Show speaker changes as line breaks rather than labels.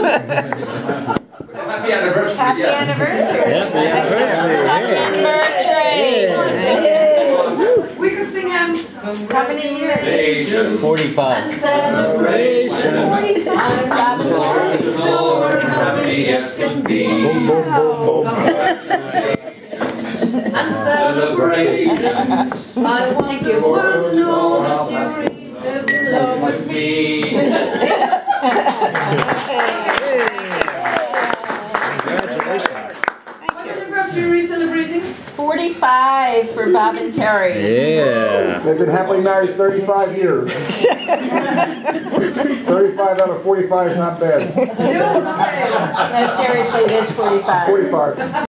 Happy anniversary.
Happy anniversary.
Happy anniversary.
Happy anniversary.
We could sing him.
How many years?
45.
And celebration. I'm Robin happy as can be.
Boom, boom, boom, boom.
And celebrations. I want the world to know that you live in love with me.
Congratulations.
What anniversary are we celebrating?
45 for Bob and Terry.
Yeah.
They've been happily married 35 years. 35 out of 45 is not bad.
No,
No, seriously, it is 45.
45.